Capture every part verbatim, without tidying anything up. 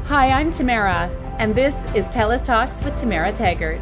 Hi, I'm Tamara, and this is TELUS Talks with Tamara Taggart.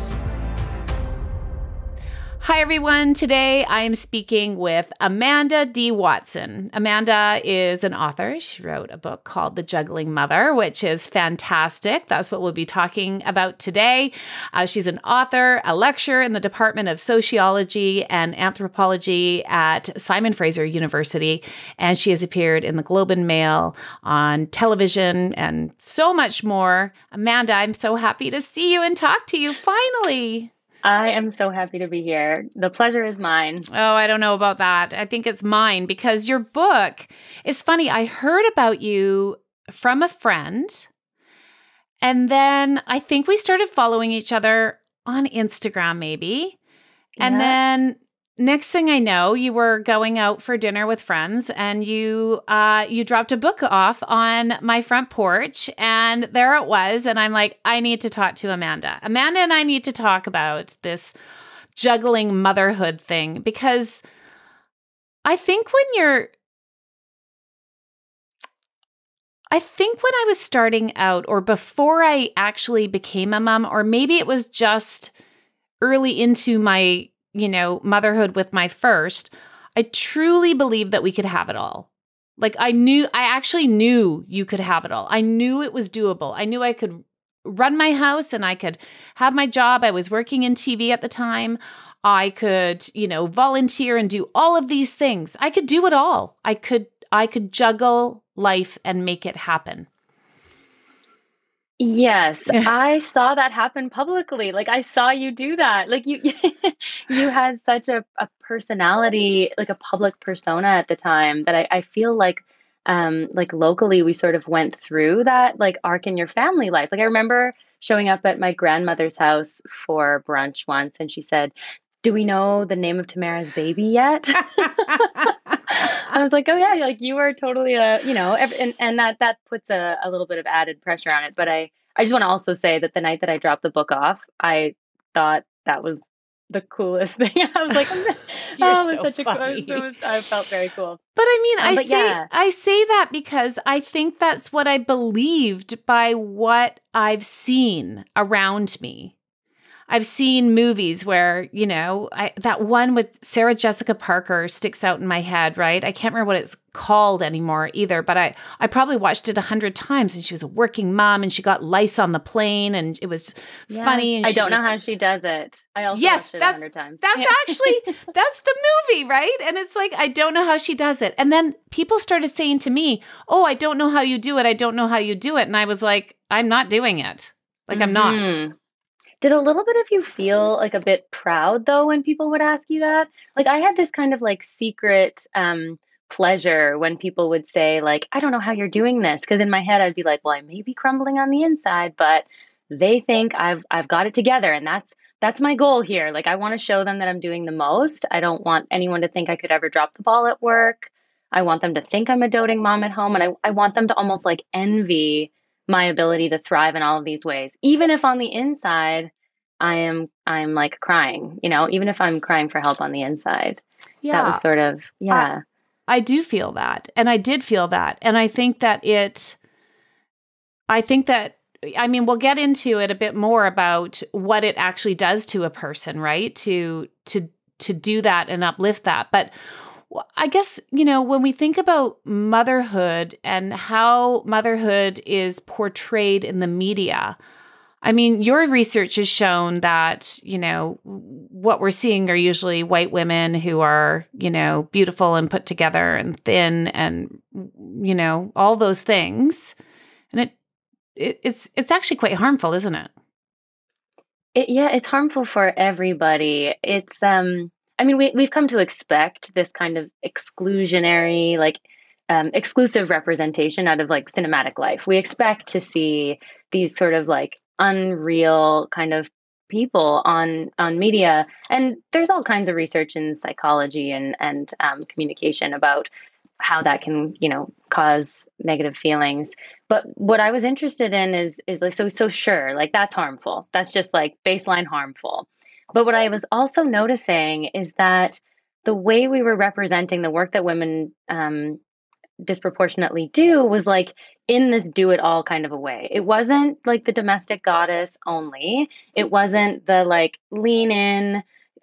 Hi, everyone. Today I am speaking with Amanda D. Watson. Amanda is an author. She wrote a book called The Juggling Mother, which is fantastic. That's what we'll be talking about today. Uh, she's an author, a lecturer in the Department of Sociology and Anthropology at Simon Fraser University, and she has appeared in the Globe and Mail, on television, and so much more. Amanda, I'm so happy to see you and talk to you finally. I am so happy to be here. The pleasure is mine. Oh, I don't know about that. I think it's mine because your book is funny. I heard about you from a friend, and then I think we started following each other on Instagram, maybe. And Yeah. then next thing I know, you were going out for dinner with friends, and you uh, you dropped a book off on my front porch, and there it was. And I'm like, I need to talk to Amanda. Amanda and I need to talk about this juggling motherhood thing, because I think when you're, I think when I was starting out, or before I actually became a mom, or maybe it was just early into my you know, motherhood with my first, I truly believed that we could have it all. Like I knew, I actually knew you could have it all. I knew it was doable. I knew I could run my house and I could have my job. I was working in T V at the time. I could, you know, volunteer and do all of these things. I could do it all. I could, I could juggle life and make it happen. Yes, I saw that happen publicly. Like I saw you do that. Like you you had such a, a personality, like a public persona at the time that I, I feel like um like locally we sort of went through that like arc in your family life. Like I remember showing up at my grandmother's house for brunch once and she said, "Do we know the name of Tamara's baby yet?" I was like, "Oh yeah, like you are totally a, you know," ev- and and that that puts a, a little bit of added pressure on it. But I I just want to also say that the night that I dropped the book off, I thought that was the coolest thing. I was like, You're "Oh, it was so such a cool." funny. It was, I felt very cool. But I mean, Um, I but say yeah, I say that because I think that's what I believed by what I've seen around me. I've seen movies where, you know, I, that one with Sarah Jessica Parker sticks out in my head, right? I can't remember what it's called anymore either, but I, I probably watched it a hundred times, and she was a working mom and she got lice on the plane and it was yes. funny. And I she don't know was, how she does it. I also yes, watched it a that's, hundred times. that's Yeah. actually, that's the movie, right? And it's like, I don't know how she does it. And then people started saying to me, "Oh, I don't know how you do it. I don't know how you do it." And I was like, I'm not doing it. Like, I'm not. Mhm. Did a little bit of you feel like a bit proud though when people would ask you that? Like I had this kind of like secret um pleasure when people would say like, "I don't know how you're doing this." Because in my head I'd be like, "Well, I may be crumbling on the inside, but they think I've I've got it together and that's that's my goal here. Like I want to show them that I'm doing the most. I don't want anyone to think I could ever drop the ball at work. I want them to think I'm a doting mom at home and I, I want them to almost like envy my ability to thrive in all of these ways, even if on the inside I am I'm like crying, you know, even if I'm crying for help on the inside." That Yeah. was sort of, yeah. I, I do feel that. And I did feel that. And I think that it, I think that, I mean, we'll get into it a bit more about what it actually does to a person, right? To, to, to do that and uplift that. But I guess, you know, when we think about motherhood and how motherhood is portrayed in the media, I mean, your research has shown that, you know, what we're seeing are usually white women who are, you know, beautiful and put together and thin and, you know, all those things. And it, it it's it's actually quite harmful, isn't it? It, yeah, it's harmful for everybody. It's um I mean we we've come to expect this kind of exclusionary like um exclusive representation out of like cinematic life. We expect to see these sort of like unreal kind of people on on media, and there's all kinds of research in psychology and and um, communication about how that can, you know, cause negative feelings. But what I was interested in is is like so so sure, like that's harmful. That's just like baseline harmful. But what I was also noticing is that the way we were representing the work that women um, disproportionately do was like in this do it all kind of a way. It wasn't like the domestic goddess only. It wasn't the like lean in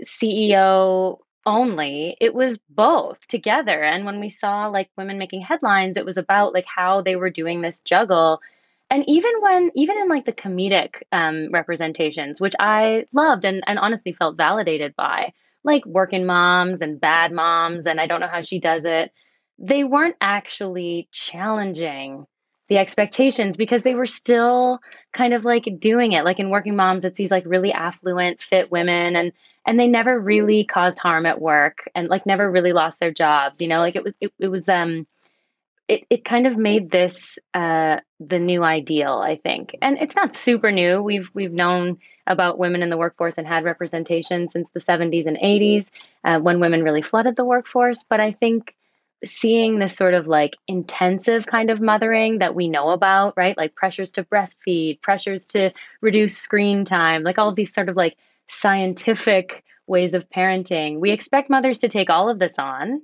C E O only. It was both together. And when we saw like women making headlines, it was about like how they were doing this juggle. And even when, even in like the comedic um, representations, which I loved and, and honestly felt validated by, like working moms and bad moms, and I don't know how she does it, they weren't actually challenging the expectations because they were still kind of like doing it. Like in Working Moms, it's these like really affluent, fit women, and and they never really caused harm at work and like never really lost their jobs. You know, like it was it, it was um it it kind of made this uh the new ideal, I think. And it's not super new. We've we've known about women in the workforce and had representation since the seventies and eighties, uh, when women really flooded the workforce. But I think seeing this sort of like intensive kind of mothering that we know about, right? Like pressures to breastfeed, pressures to reduce screen time, like all of these sort of like scientific ways of parenting. We expect mothers to take all of this on,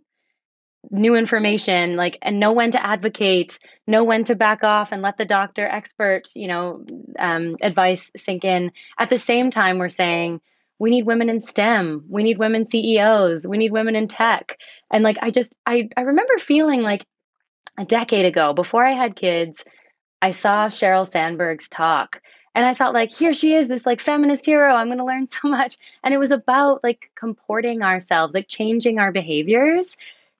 new information, like, and know when to advocate, know when to back off and let the doctor expert, you know, um, advice sink in. At the same time, we're saying we need women in STEM, we need women C E Os, we need women in tech. And like, I just, I, I remember feeling like a decade ago, before I had kids, I saw Sheryl Sandberg's talk and I thought like, here she is, this like feminist hero. I'm going to learn so much. And it was about like comporting ourselves, like changing our behaviors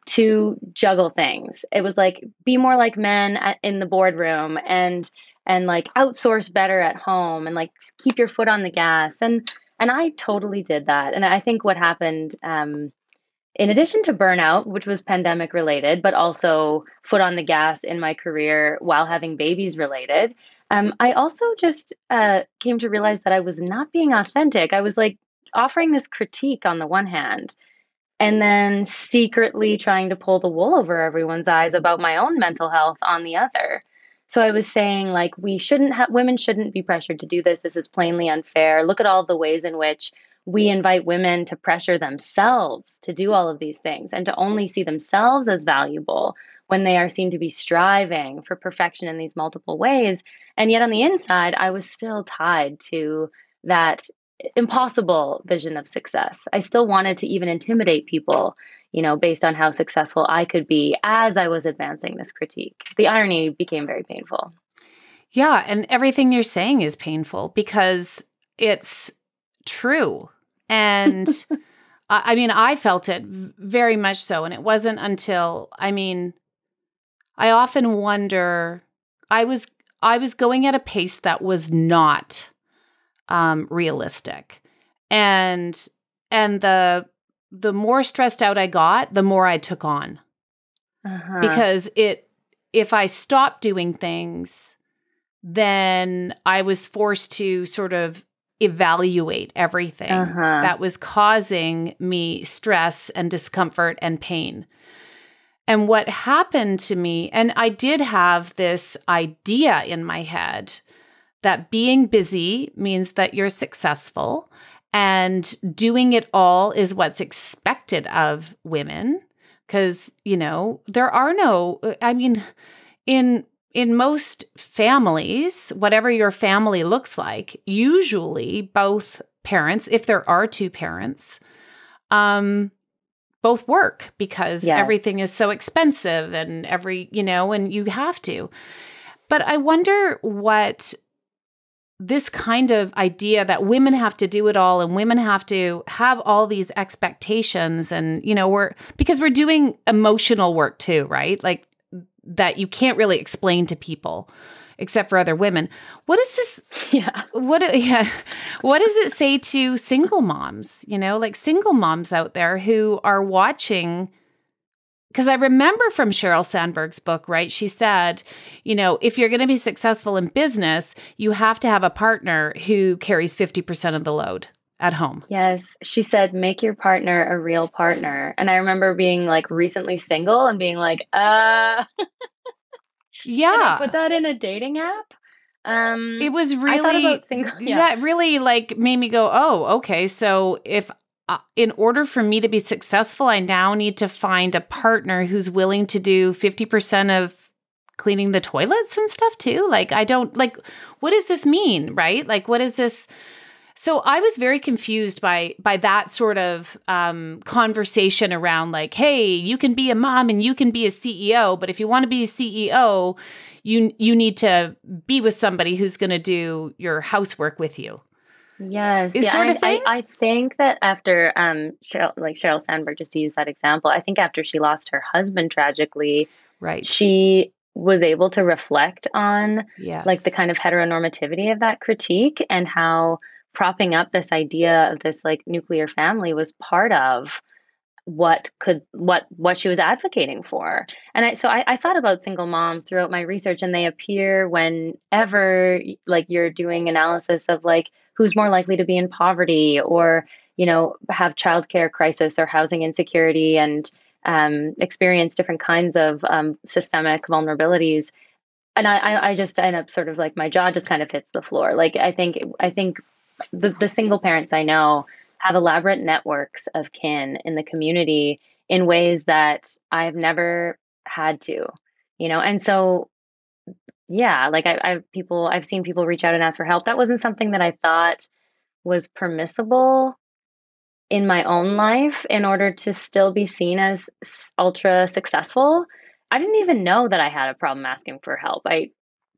to juggle things. It was like, be more like men at, in the boardroom, and, and like outsource better at home, and like keep your foot on the gas. And, and I totally did that. And I think what happened, um, in addition to burnout, which was pandemic related, but also foot on the gas in my career while having babies related, um, I also just uh, came to realize that I was not being authentic. I was like offering this critique on the one hand, and then secretly trying to pull the wool over everyone's eyes about my own mental health on the other. So I was saying, like, we shouldn't have, women shouldn't be pressured to do this. This is plainly unfair. Look at all of the ways in which we invite women to pressure themselves to do all of these things and to only see themselves as valuable when they are seen to be striving for perfection in these multiple ways. And yet on the inside, I was still tied to that impossible vision of success. I still wanted to even intimidate people, you know, based on how successful I could be as I was advancing this critique. The irony became very painful. Yeah. And everything you're saying is painful because it's true. And I mean, I felt it very much so. And it wasn't until, I mean, I often wonder, I was, I was going at a pace that was not um, realistic. And, and the, the more stressed out I got, the more I took on. Uh-huh. Because it, if I stopped doing things, then I was forced to sort of evaluate everything uh-huh. that was causing me stress and discomfort and pain. And what happened to me, and I did have this idea in my head that being busy means that you're successful and doing it all is what's expected of women. Because, you know, there are no, I mean, in In most families, whatever your family looks like, usually both parents, if there are two parents, um, both work because yes. everything is so expensive and every, you know, and you have to. But I wonder what this kind of idea that women have to do it all and women have to have all these expectations and, you know, we're, because we're doing emotional work too, right? Like, that you can't really explain to people except for other women. What is this? Yeah. What, yeah. What does it say to single moms, you know, like single moms out there who are watching? Because I remember from Sheryl Sandberg's book, right? She said, you know, if you're going to be successful in business, you have to have a partner who carries fifty percent of the load at home. Yes. She said, make your partner a real partner. And I remember being like recently single and being like, uh, yeah. Can I put that in a dating app? Um, it was really, I thought about single, yeah. that really like made me go, oh, okay. So if, uh, in order for me to be successful, I now need to find a partner who's willing to do fifty percent of cleaning the toilets and stuff too? Like, I don't, like, what does this mean, right? Like, what is this? So I was very confused by by that sort of um, conversation around like, hey, you can be a mom and you can be a C E O, but if you want to be a C E O, you you need to be with somebody who's going to do your housework with you. Yes, Is yeah, sort and of I, thing? I, I think that after um Sheryl, like Sheryl Sandberg, just to use that example, I think after she lost her husband tragically, Right. she was able to reflect on like the Yes. kind of heteronormativity of that critique and how propping up this idea of this like nuclear family was part of what could what what she was advocating for. And I so I, I thought about single moms throughout my research, and they appear whenever like you're doing analysis of like who's more likely to be in poverty or you know have childcare crisis or housing insecurity and um, experience different kinds of um, systemic vulnerabilities. And I, I I just end up sort of like my jaw just kind of hits the floor. Like I think I think the, the single parents I know have elaborate networks of kin in the community in ways that I've never had to, you know? And so, yeah, like I, I've people, I've seen people reach out and ask for help. That wasn't something that I thought was permissible in my own life in order to still be seen as s- ultra successful. I didn't even know that I had a problem asking for help. I,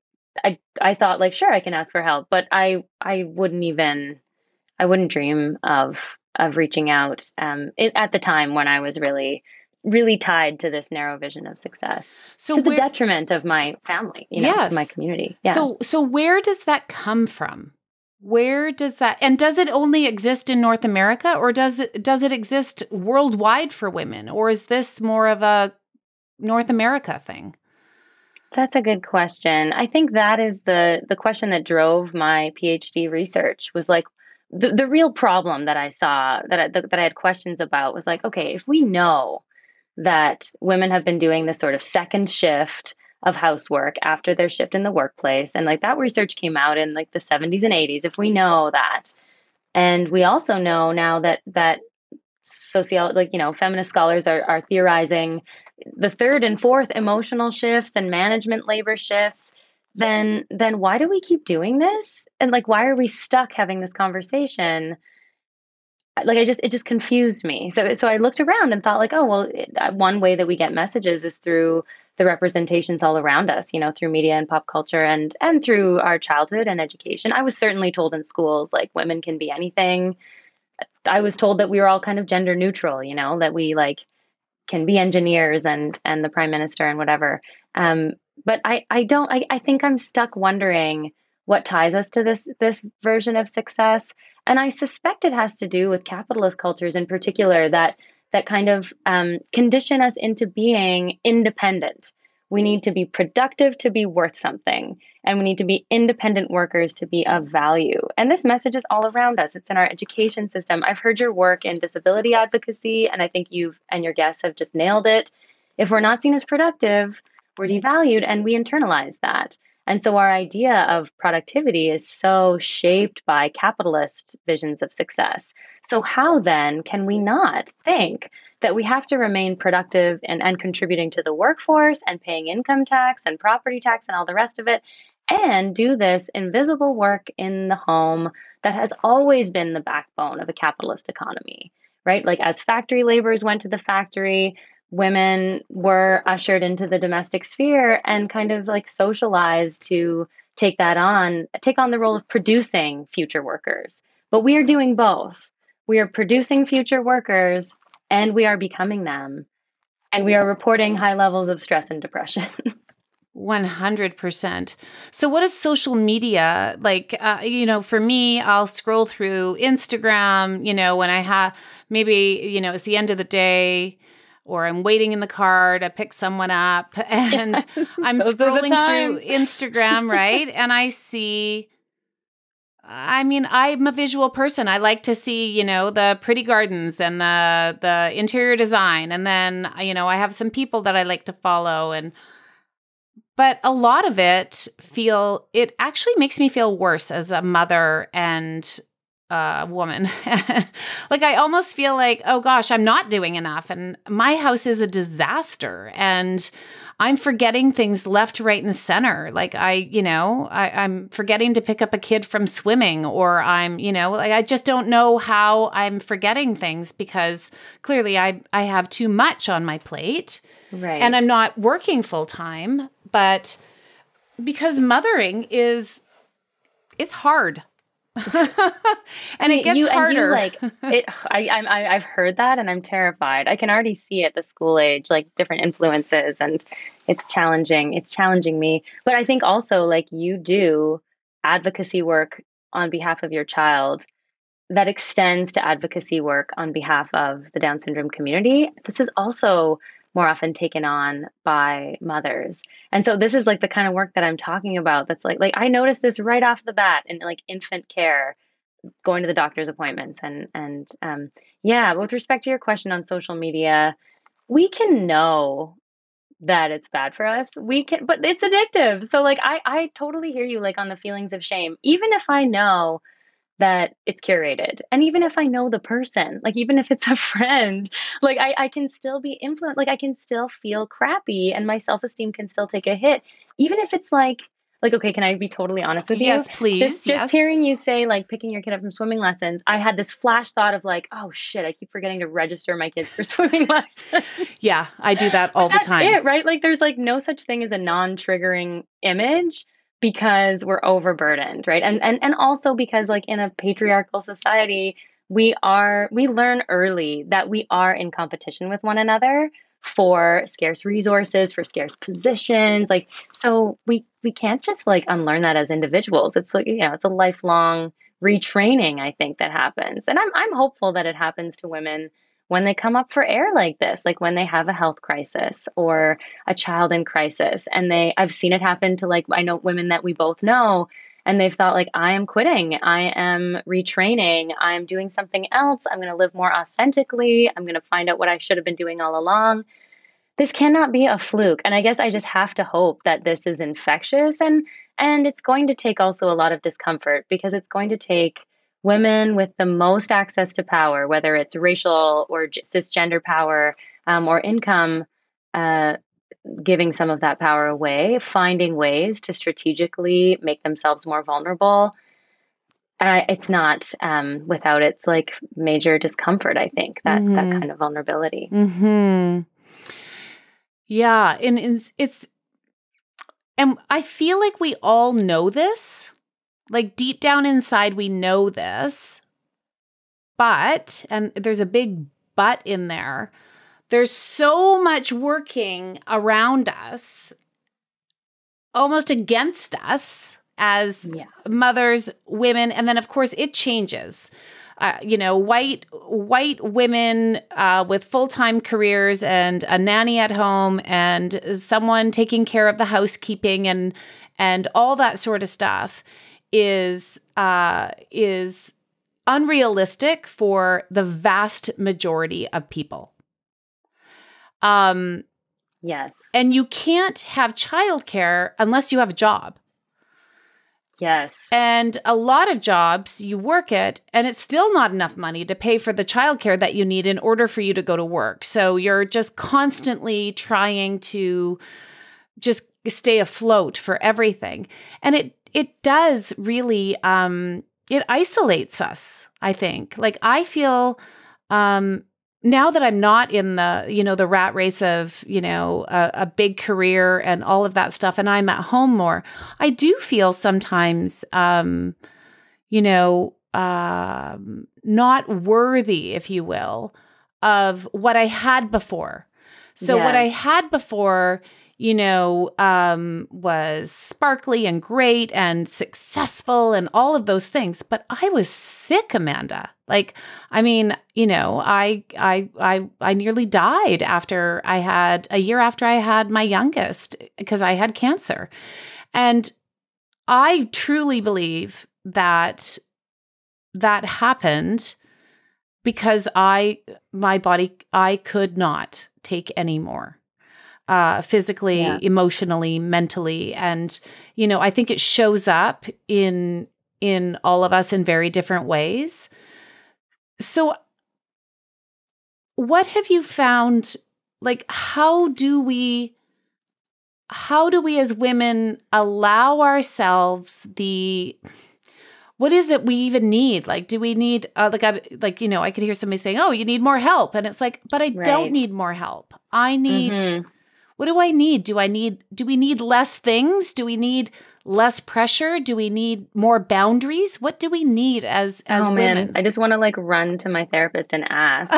I, I thought like, sure, I can ask for help, but I, I wouldn't even I wouldn't dream of of reaching out um, it, at the time when I was really, really tied to this narrow vision of success, So to the where, detriment of my family, you know, to my yes. community. Yeah, So so where does that come from? Where does that, and does it only exist in North America, or does it does it exist worldwide for women, or is this more of a North America thing? that's a good question. I think that is the the question that drove my PhD research was like the, the real problem that I saw that I, that I had questions about was like, okay, if we know that women have been doing this sort of second shift of housework after their shift in the workplace. And like that research came out in like the seventies and eighties, if we know that. And we also know now that that socio like, you know, feminist scholars are, are theorizing the third and fourth emotional shifts and management labor shifts, then then why do we keep doing this? And like why are we stuck having this conversation? Like I just it just confused me. So so I looked around and thought like, oh well, it, uh, one way that we get messages is through the representations all around us, you know, through media and pop culture and and through our childhood and education. I was certainly told in schools like women can be anything. I was told that we were all kind of gender neutral, you know, that we like can be engineers and and the prime minister and whatever. Um, but I I don't I, I think I'm stuck wondering what ties us to this this version of success. And I suspect it has to do with capitalist cultures in particular that that kind of um, condition us into being independent. We need to be productive to be worth something, and we need to be independent workers to be of value. And this message is all around us. It's in our education system. I've heard your work in disability advocacy, and I think you've and your guests have just nailed it. If we're not seen as productive, we're devalued, and we internalize that. And so our idea of productivity is so shaped by capitalist visions of success. So how then can we not think that we have to remain productive and, and contributing to the workforce and paying income tax and property tax and all the rest of it, and do this invisible work in the home that has always been the backbone of a capitalist economy, right? Like as factory laborers went to the factory, women were ushered into the domestic sphere and kind of like socialized to take that on, take on the role of producing future workers. But we are doing both. We are producing future workers and we are becoming them. And we are reporting high levels of stress and depression. one hundred percent. So what is social media like? Uh, you know, for me, I'll scroll through Instagram, you know, when I have maybe, you know, it's the end of the day or I'm waiting in the car to pick someone up and Yes, I'm those are the scrolling through times. Instagram, right? And I see, I mean, I'm a visual person. I like to see, you know, the pretty gardens and the the interior design. And then, you know, I have some people that I like to follow, and but a lot of it feel it actually makes me feel worse as a mother and a woman. Like I almost feel like, oh gosh, I'm not doing enough and my house is a disaster and I'm forgetting things left, right, and center. Like I, you know, I, I'm forgetting to pick up a kid from swimming, or I'm, you know, like I just don't know how I'm forgetting things because clearly I, I have too much on my plate, Right. and I'm not working full time, but because mothering is, it's hard. And You, it gets you and you harder. like it. I, I'm I, I've heard that, and I'm terrified. I can already see at the school age, like different influences, and it's challenging. It's challenging me. But I think also, like you do advocacy work on behalf of your child that extends to advocacy work on behalf of the Down syndrome community. This is also more often taken on by mothers. And so this is like the kind of work that I'm talking about. That's like, like I noticed this right off the bat in like infant care, going to the doctor's appointments. And, and, um, yeah, with respect to your question on social media, we can know that it's bad for us. We can, but it's addictive. So like, I, I totally hear you like on the feelings of shame, even if I know that it's curated. And even if I know the person, like even if it's a friend, like I, I can still be influenced, like I can still feel crappy and my self-esteem can still take a hit. Even if it's like, like, okay, can I be totally honest with you? Yes, please. Just just Yes. hearing you say like picking your kid up from swimming lessons, I had this flash thought of like, oh shit, I keep forgetting to register my kids for swimming lessons. Yeah, I do that all But the that's time. it, right? Like there's like no such thing as a non-triggering image because we're overburdened, right? And and and also because like in a patriarchal society, we are we learn early that we are in competition with one another for scarce resources, for scarce positions. Like so we we can't just like unlearn that as individuals. It's like, you know, it's a lifelong retraining, I think, that happens. And I'm I'm hopeful that it happens to women when they come up for air like this, like when they have a health crisis or a child in crisis. And they, I've seen it happen to like, I know women that we both know, and they've thought like, I am quitting, I am retraining, I'm doing something else, I'm going to live more authentically, I'm going to find out what I should have been doing all along. This cannot be a fluke. And I guess I just have to hope that this is infectious, and and it's going to take also a lot of discomfort because it's going to take women with the most access to power, whether it's racial or cisgender power um, or income, uh, giving some of that power away, finding ways to strategically make themselves more vulnerable. Uh, it's not um, without its like major discomfort, I think, that Mm-hmm. that kind of vulnerability. Mm-hmm. Yeah. And it's, it's, and I feel like we all know this. Like deep down inside, we know this. But, and there's a big but in there, there's so much working around us, almost against us as Yeah. mothers, women. And then, of course, it changes. Uh, you know, white white women uh, with full-time careers and a nanny at home and someone taking care of the housekeeping and and all that sort of stuff is uh, is unrealistic for the vast majority of people. Um, Yes. and you can't have childcare unless you have a job. Yes. And a lot of jobs you work at, and it's still not enough money to pay for the childcare that you need in order for you to go to work. So you're just constantly trying to just stay afloat for everything. And it it does really, um, it isolates us, I think. Like I feel um, now that I'm not in the, you know, the rat race of, you know, a, a big career and all of that stuff, and I'm at home more, I do feel sometimes, um, you know, um, not worthy, if you will, of what I had before. So Yes. what I had before, you know, um, was sparkly and great and successful and all of those things. But I was sick, Amanda. Like, I mean, you know, I, I, I, I nearly died after I had a year after I had my youngest because I had cancer. And I truly believe that that happened because I, my body, I could not take any more. Uh, physically, Yeah. emotionally, mentally. And, you know, I think it shows up in, in all of us in very different ways. So what have you found, like, how do we how do we as women allow ourselves the, what is it we even need? Like, do we need, uh, like, I, like, you know, I could hear somebody saying, oh, you need more help. And it's like, but I don't Right. need more help. I need, Mm-hmm. what do I need? Do I need, do we need less things? Do we need less pressure? Do we need more boundaries? What do we need as, as Oh women? man, I just want to like run to my therapist and ask.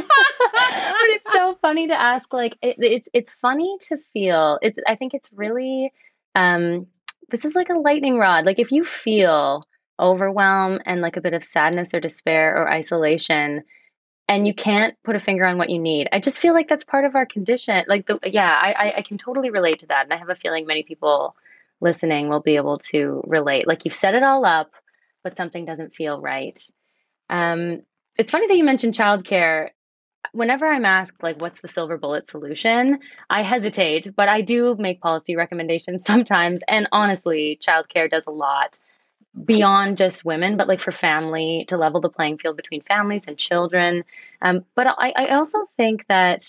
But it's so funny to ask. Like it, it's it's funny to feel. It's I think it's really um this is like a lightning rod. Like if you feel overwhelm and like a bit of sadness or despair or isolation, and you can't put a finger on what you need, I just feel like that's part of our condition. Like the yeah, I I, I can totally relate to that, and I have a feeling many people listening will be able to relate. Like you've set it all up, but something doesn't feel right. Um, it's funny that you mentioned childcare. Whenever I'm asked, like, what's the silver bullet solution, I hesitate, but I do make policy recommendations sometimes. And honestly, childcare does a lot beyond just women, but like for family to level the playing field between families and children. Um, but I, I also think that,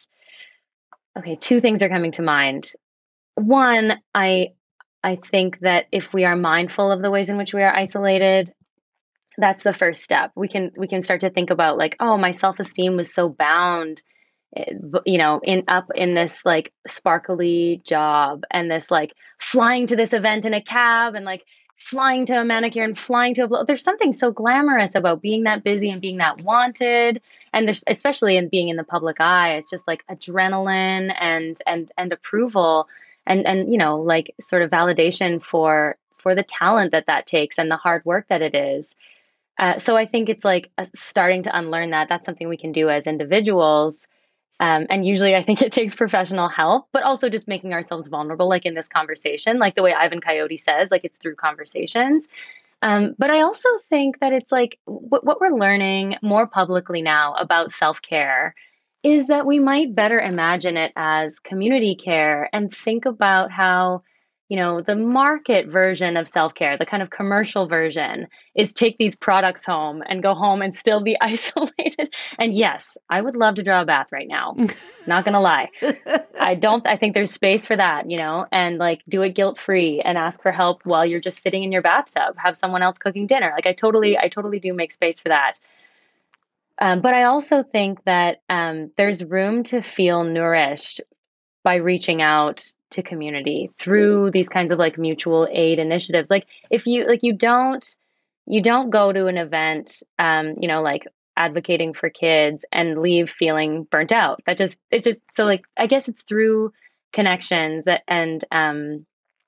okay, two things are coming to mind. One, I I think that if we are mindful of the ways in which we are isolated, that's the first step. We can we can start to think about like, oh, my self-esteem was so bound, eh, you know, in up in this like sparkly job and this like flying to this event in a cab and like flying to a manicure and flying to a blo- there's something so glamorous about being that busy and being that wanted, and there's especially in being in the public eye, it's just like adrenaline and and and approval and and you know like sort of validation for for the talent that that takes and the hard work that it is. Uh, so I think it's like uh, starting to unlearn that. That's something we can do as individuals. Um, and usually I think it takes professional help, but also just making ourselves vulnerable, like in this conversation, like the way Ivan Coyote says, like it's through conversations. Um, but I also think that it's like w- what we're learning more publicly now about self care is that we might better imagine it as community care and think about how, you know, the market version of self care, the kind of commercial version, is take these products home and go home and still be isolated. And yes, I would love to draw a bath right now. Not gonna lie. I don't, I think there's space for that, you know, and like do it guilt free and ask for help while you're just sitting in your bathtub, have someone else cooking dinner. Like I totally, I totally do make space for that. Um, but I also think that um, there's room to feel nourished by reaching out to community through these kinds of like mutual aid initiatives. Like if you like you don't you don't go to an event um you know like advocating for kids and leave feeling burnt out. That just it's just so like I guess it's through connections that and um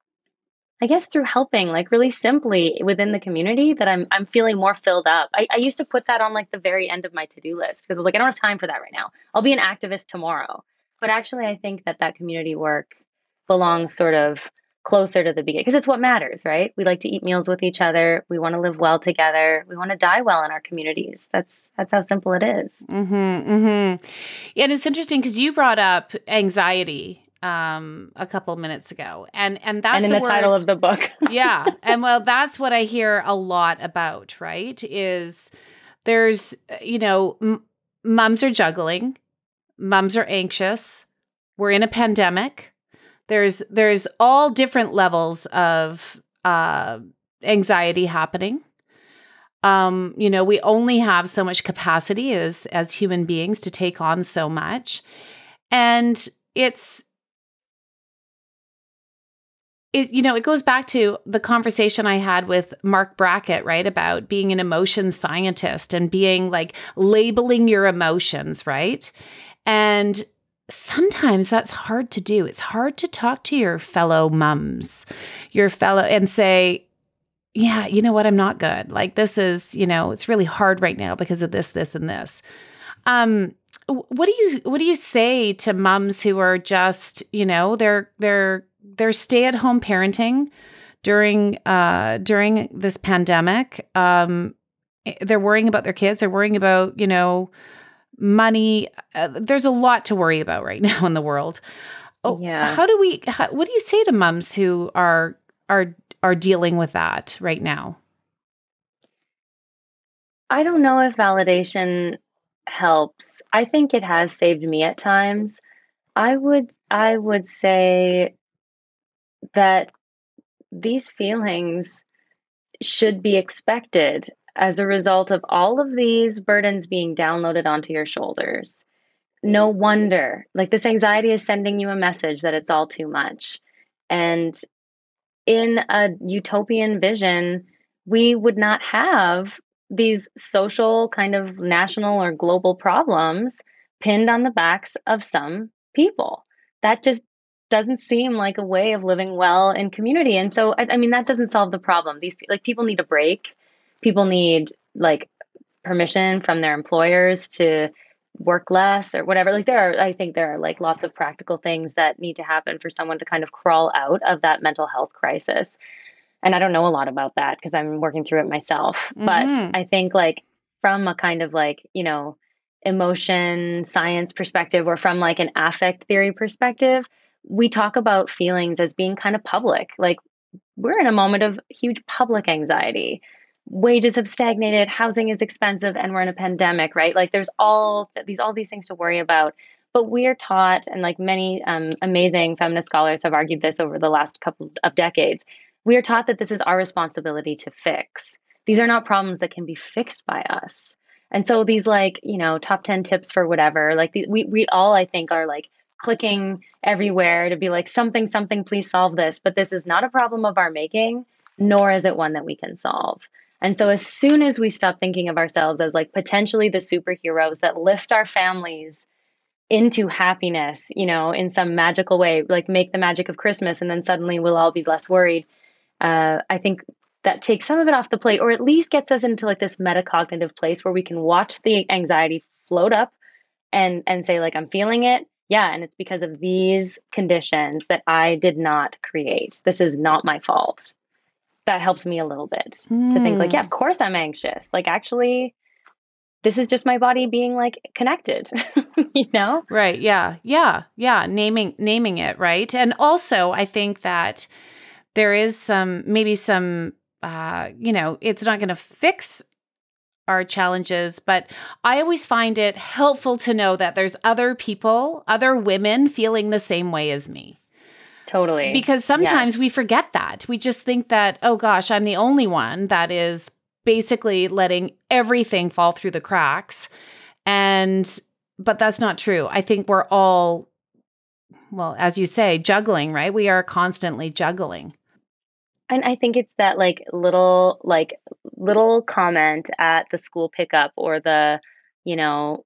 I guess through helping like really simply within the community that I'm I'm feeling more filled up. I, I used to put that on like the very end of my to-do list because I was like, I don't have time for that right now. I'll be an activist tomorrow. But actually, I think that that community work belongs sort of closer to the beginning because it's what matters, right? We like to eat meals with each other. We want to live well together. We want to die well in our communities. That's that's how simple it is. Mm-hmm, mm-hmm. Yeah, and it's interesting because you brought up anxiety um, a couple minutes ago, and and that's And in a the title word. of the book. Yeah, and well, that's what I hear a lot about. Right? Is there's you know m- moms are juggling, moms are anxious. We're in a pandemic. There's there's all different levels of uh, anxiety happening. Um, you know, we only have so much capacity as as human beings to take on so much. And it's it you know, it goes back to the conversation I had with Mark Brackett, right, about being an emotion scientist and being like labeling your emotions, right? And sometimes that's hard to do. It's hard to talk to your fellow mums, your fellow and say, yeah, you know what? I'm not good. Like this is, you know, it's really hard right now because of this, this, and this. Um, what do you what do you say to mums who are just, you know, they're they're they're stay at home parenting during uh during this pandemic? Um, they're worrying about their kids. They're worrying about, you know, money. Uh, there's a lot to worry about right now in the world. Oh, Yeah. how do we? How, what do you say to mums who are are are dealing with that right now? I don't know if validation helps. I think it has saved me at times. I would I would say that these feelings should be expected as a result of all of these burdens being downloaded onto your shoulders. No wonder, like this anxiety is sending you a message that it's all too much. And in a utopian vision, we would not have these social kind of national or global problems pinned on the backs of some people. That just doesn't seem like a way of living well in community. And so, I, I mean, that doesn't solve the problem. These like people need a break. People need like permission from their employers to work less or whatever. Like there are, I think there are like lots of practical things that need to happen for someone to kind of crawl out of that mental health crisis. And I don't know a lot about that because I'm working through it myself. Mm-hmm. But I think like from a kind of like, you know, emotion science perspective or from like an affect theory perspective, we talk about feelings as being kind of public. Like we're in a moment of huge public anxiety. Wages have stagnated, housing is expensive, and we're in a pandemic, right? Like there's all these all these things to worry about. But we're taught, and like many um, amazing feminist scholars have argued this over the last couple of decades, we are taught that this is our responsibility to fix. These are not problems that can be fixed by us. And so these like, you know, top ten tips for whatever, like the, we we all, I think, are like clicking everywhere to be like something, something, please solve this. But this is not a problem of our making, nor is it one that we can solve. And so as soon as we stop thinking of ourselves as like potentially the superheroes that lift our families into happiness, you know, in some magical way, like make the magic of Christmas, and then suddenly we'll all be less worried. Uh, I think that takes some of it off the plate, or at least gets us into like this metacognitive place where we can watch the anxiety float up and and say like, I'm feeling it. Yeah. And it's because of these conditions that I did not create. This is not my fault. That helps me a little bit mm. to think like, yeah, of course I'm anxious. Like actually, this is just my body being like connected, you know? Right. Yeah. Yeah. Yeah. Naming, naming it. Right. And also I think that there is some, maybe some, uh, you know, it's not going to fix our challenges, but I always find it helpful to know that there's other people, other women feeling the same way as me. Totally. Because sometimes yes. we forget that. We just think that, oh gosh, I'm the only one that is basically letting everything fall through the cracks. And, but that's not true. I think we're all, well, as you say, juggling, right? We are constantly juggling. And I think it's that like little, like little comment at the school pickup or the, you know,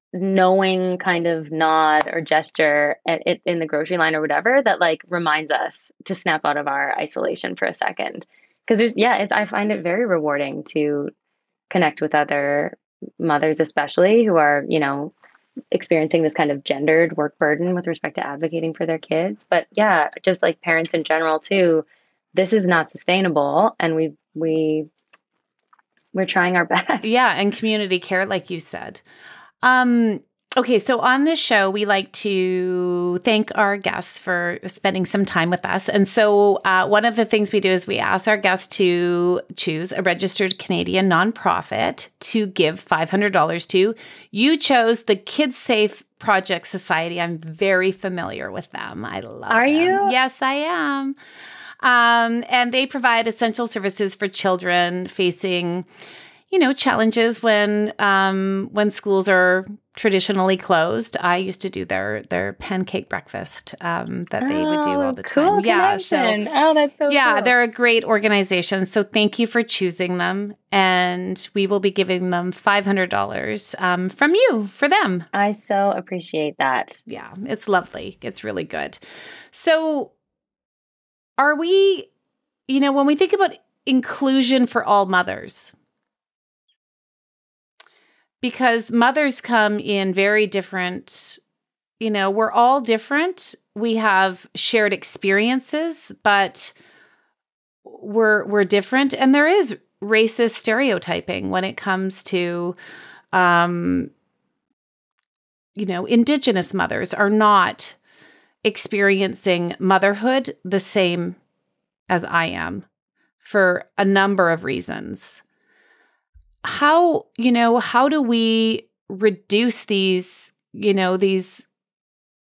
knowing kind of nod or gesture at, at, in the grocery line or whatever that like reminds us to snap out of our isolation for a second. Because there's, yeah, it's, I find it very rewarding to connect with other mothers, especially who are, you know, experiencing this kind of gendered work burden with respect to advocating for their kids. But yeah, just like parents in general too, this is not sustainable. And we, we, we're trying our best. Yeah. And community care, like you said. Um, okay. So on this show, we like to thank our guests for spending some time with us. And so uh, one of the things we do is we ask our guests to choose a registered Canadian nonprofit to give five hundred dollars to. You chose the Kids Safe Project Society. I'm very familiar with them. I love Are them. you? Yes, I am. Um, and they provide essential services for children facing, you know, challenges when um, when schools are traditionally closed. I used to do their their pancake breakfast um, that oh, they would do all the cool time. Yeah, connection. so oh, that's so yeah, cool. They're a great organization. So thank you for choosing them, and we will be giving them five hundred dollars um, from you for them. I so appreciate that. Yeah, it's lovely. It's really good. So, are we, you know, when we think about inclusion for all mothers, because mothers come in very different, you know, we're all different. We have shared experiences, but we're we're different. And there is racist stereotyping when it comes to, um, you know, Indigenous mothers are not experiencing motherhood the same as I am for a number of reasons. How, you know, how do we reduce these, you know, these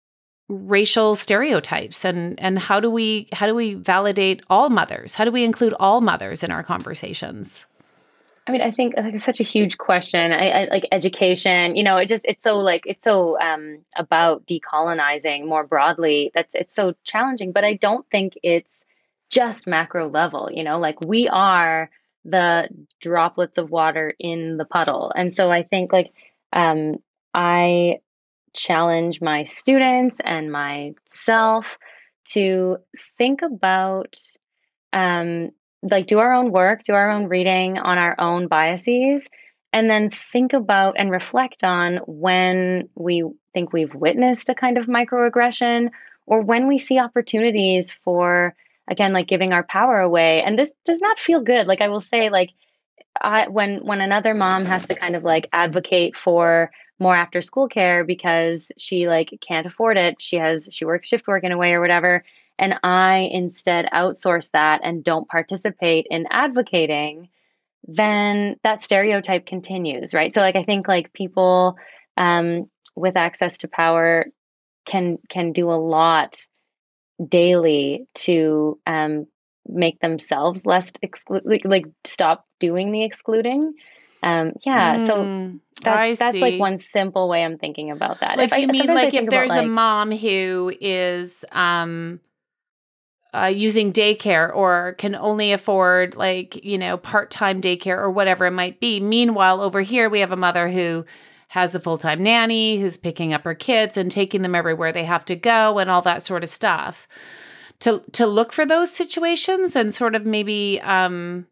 racial stereotypes, and and how do we how do we validate all mothers? How do we include all mothers in our conversations? I mean, I think like it's such a huge question. I, I like education, you know, it just, it's so like, it's so um, about decolonizing more broadly. That's, it's so challenging, but I don't think it's just macro level, you know, like we are the droplets of water in the puddle. And so I think like, um, I challenge my students and myself to think about, um, like do our own work, do our own reading on our own biases, and then think about and reflect on when we think we've witnessed a kind of microaggression or when we see opportunities for, again, like giving our power away. And this does not feel good. Like I will say, like, I, when when another mom has to kind of like advocate for more after school care because she like can't afford it, she has she works shift work in a way or whatever, and I instead outsource that and don't participate in advocating, then that stereotype continues, right? So like I think like people um, with access to power can can do a lot daily to um, make themselves less exclu- like, like stop doing the excluding. Um, yeah, so Mm, that's I that's like see. one simple way I'm thinking about that. Like If I you mean sometimes I like if think about there's a like mom who is um uh, using daycare or can only afford like, you know, part-time daycare or whatever it might be. Meanwhile, over here, we have a mother who has a full-time nanny who's picking up her kids and taking them everywhere they have to go and all that sort of stuff. To to look for those situations and sort of maybe, um,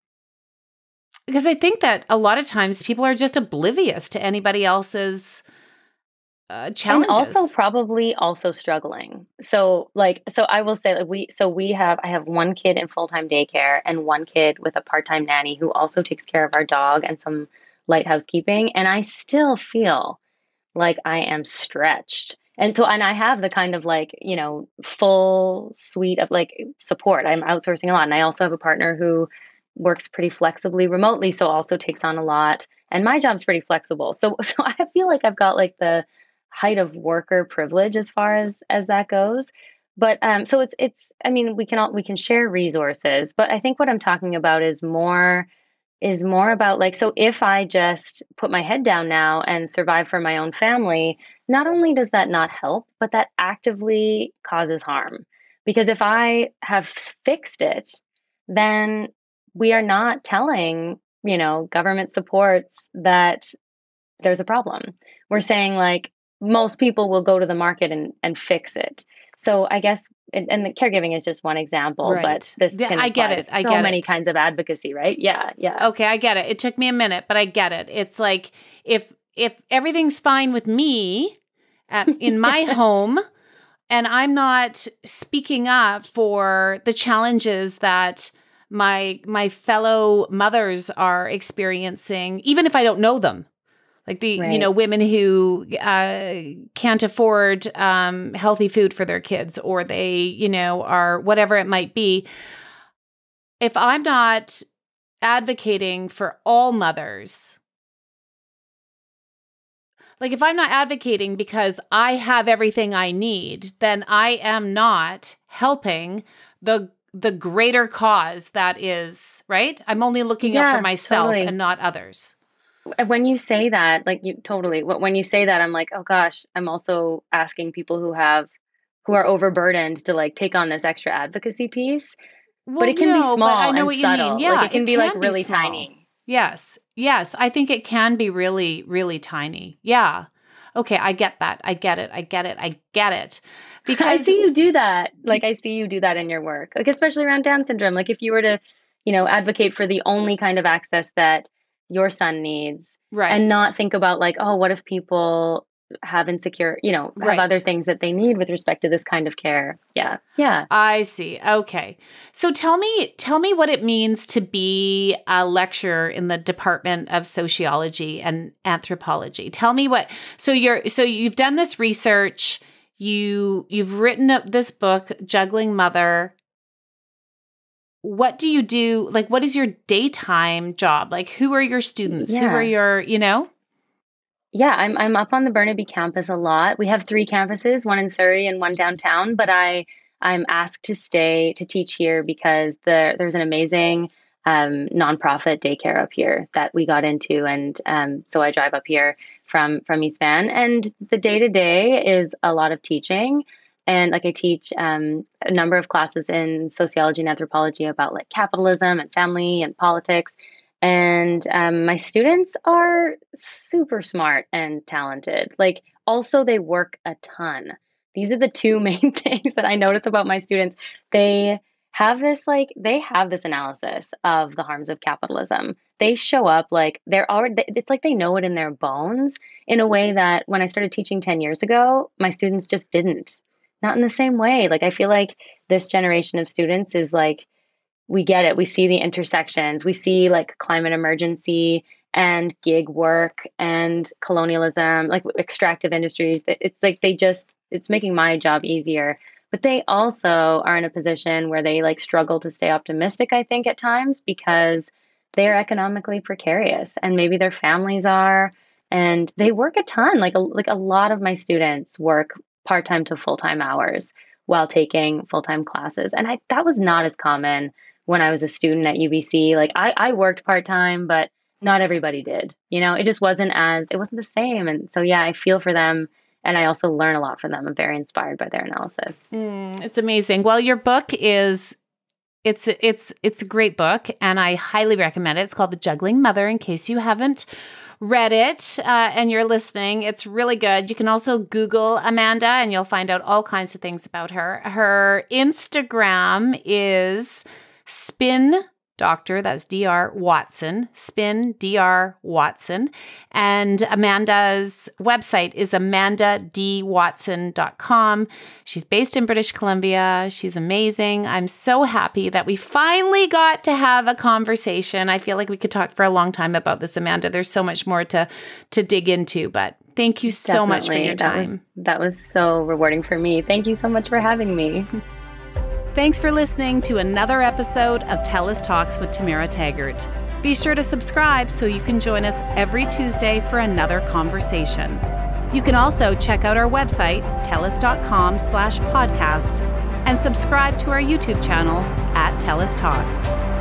because I think that a lot of times people are just oblivious to anybody else's uh, and also challenges. probably also struggling. So like so I will say like we so we have I have one kid in full-time daycare and one kid with a part-time nanny who also takes care of our dog and some light housekeeping, and I still feel like I am stretched. And so, and I have the kind of like, you know, full suite of like support. I'm outsourcing a lot. And I also have a partner who works pretty flexibly remotely, so also takes on a lot. And my job's pretty flexible. So, so I feel like I've got like the height of worker privilege as far as as that goes. But um, so it's it's. I mean, we can all we can share resources, but I think what I'm talking about is more is more about like, so if I just put my head down now and survive for my own family, not only does that not help, but that actively causes harm. Because if I have fixed it, then we are not telling, you know, government supports that there's a problem. We're saying like most people will go to the market and, and fix it. So I guess, and, and the caregiving is just one example, but Right. this Yeah, can I get apply to it. I so get many it. kinds of advocacy, right? Yeah, yeah. Okay, I get it. It took me a minute, but I get it. It's like if if everything's fine with me at, in my home and I'm not speaking up for the challenges that my my fellow mothers are experiencing, even if I don't know them. Like the, you know, Right. women who uh, can't afford um, healthy food for their kids, or they, you know, are whatever it might be. If I'm not advocating for all mothers, like if I'm not advocating because I have everything I need, then I am not helping the the greater cause that is, right? I'm only looking out for Yeah, myself totally. and not others. When you say that, like you totally, wh- when you say that, I'm like, oh gosh, I'm also asking people who have, who are overburdened to like take on this extra advocacy piece, but Well, it can be no, but I small know and what you mean. subtle. Like Yeah, it can it be like can be really small. tiny. Yes. Yes. I think it can be really, really tiny. Yeah. Okay. I get that. I get it. I get it. I get it. I Because, see you do that. Like I see you do that in your work, like especially around Down syndrome. Like if you were to, you know, advocate for the only kind of access that your son needs and right. not think about like, oh, what if people have insecure, you know, have other Right. things that they need with respect to this kind of care. Yeah. Yeah. I see. Okay. So tell me, tell me what it means to be a lecturer in the Department of Sociology and Anthropology. Tell me what, so you're, so you've done this research, you, you've written up this book, Juggling Mother. What do you do? Like, what is your daytime job? Like, who are your students? Who are Yeah. your, you know? Yeah, I'm I'm up on the Burnaby campus a lot. We have three campuses, one in Surrey and one downtown, but I I'm asked to stay to teach here because the there's an amazing um, nonprofit daycare up here that we got into, and um, so I drive up here from from East Van, and the day to day is a lot of teaching, and like I teach um, a number of classes in sociology and anthropology about like capitalism and family and politics. And um, my students are super smart and talented. Like, also, they work a ton. These are the two main things that I notice about my students. They have this, like, they have this analysis of the harms of capitalism. They show up like they're already, it's like they know it in their bones in a way that when I started teaching ten years ago, my students just didn't. Not in the same way. Like, I feel like this generation of students is like, we get it. We see the intersections. We see like climate emergency and gig work and colonialism, like extractive industries. It's like they just, it's making my job easier. But they also are in a position where they like struggle to stay optimistic, I think, at times because they're economically precarious and maybe their families are. And they work a ton. Like a, like a lot of my students work part-time to full-time hours while taking full-time classes. And I, that was not as common when I was a student at U B C. Like I, I worked part-time, but not everybody did. You know, it just wasn't as, it wasn't the same. And so, yeah, I feel for them. And I also learn a lot from them. I'm very inspired by their analysis. Mm, it's amazing. Well, your book is, it's, it's, it's a great book and I highly recommend it. It's called The Juggling Mother, in case you haven't read it uh, and you're listening. It's really good. You can also Google Amanda and you'll find out all kinds of things about her. Her Instagram is Spin Doctor, that's D R Watson, Spin D R Watson. And Amanda's website is amanda d watson dot com. She's based in British Columbia. She's amazing. I'm so happy that we finally got to have a conversation. I feel like we could talk for a long time about this, Amanda. There's so much more to, to dig into, but thank you so Definitely. much for your time. That was, that was so rewarding for me. Thank you so much for having me. Thanks for listening to another episode of TELUS Talks with Tamara Taggart. Be sure to subscribe so you can join us every Tuesday for another conversation. You can also check out our website, telus dot com slash podcast, and subscribe to our YouTube channel at TELUS Talks.